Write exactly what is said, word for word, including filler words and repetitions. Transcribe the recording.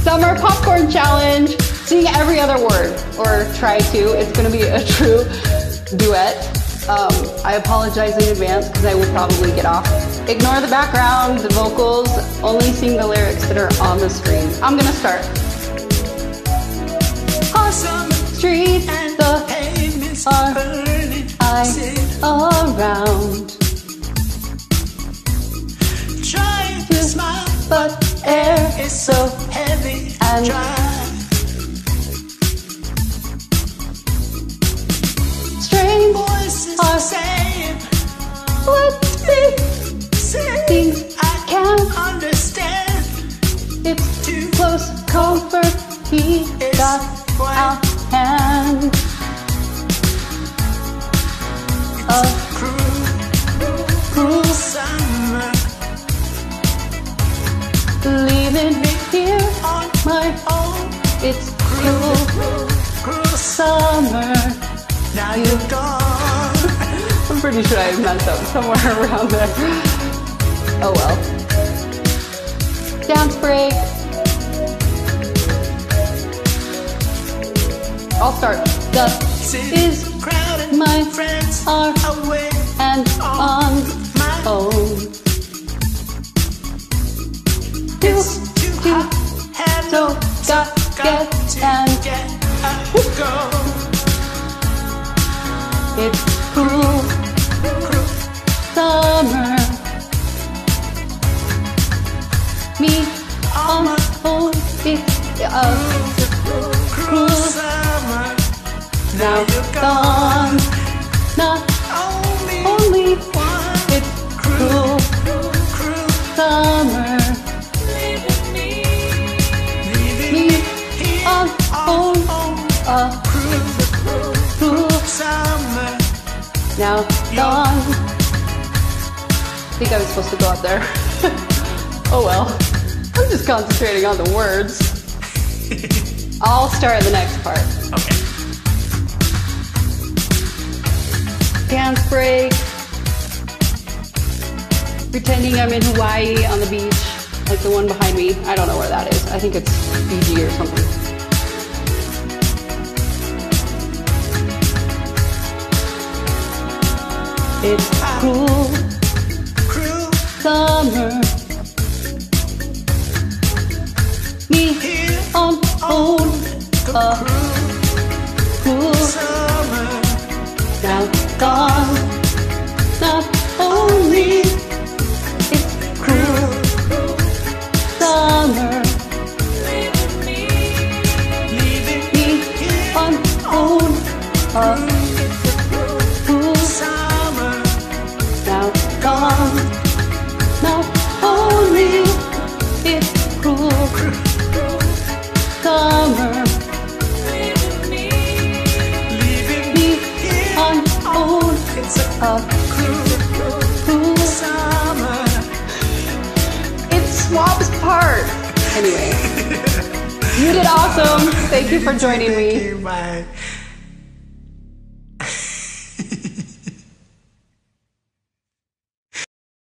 Summer popcorn challenge. Sing every other word, or try to. It's gonna be a true duet. Um, I apologize in advance because I will probably get off. Ignore the background, the vocals, only sing the lyrics that are on the screen. I'm gonna start. Hot street, the are I around. Trying to smile, but air is so heavy and dry. Strange Voices are saying what they things I can't understand. It's Too close comfort. He It's got quite- out hand. It's a cruel, cruel summer. Leaving me here On my own, it's cruel cruel, cruel summer. Now you're gone. I'm pretty sure I messed up somewhere around there. Oh well. Dance break. I'll start. The is Crowded, my friends are away and on my own. You too hot. Have so no got get to and get up, go. it's cruel Cruel summer. Me on my own. It's a cruel summer. now you're gone. Not Only only one it's cruel cruel summer. leaving me, leaving Me me here on all own. alone. A Cruel cruel summer. now gone. I think I was supposed to go up there. Oh well. I'm just concentrating on the words. I'll start the next part. Okay. Dance break. Pretending I'm in Hawaii on the beach, like the one behind me. I don't know where that is. I think it's Fiji or something. It's cruel Cruel summer. Me here on own. A cruel summer. now gone. Not only it's cruel summer. Leaving me, leaving Me here on own. A cruel summer. now gone. Not only it's cruel summer. Leaving me, leaving Me here on own. It's a A cruel cruel summer. It's Swab's part. Anyway, you did awesome. Thank you for joining me. Bye.